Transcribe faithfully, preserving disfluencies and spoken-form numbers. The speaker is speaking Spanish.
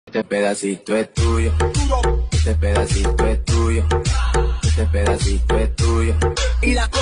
Este pedacito es tuyo, este pedacito es tuyo, este pedacito es tuyo. Y la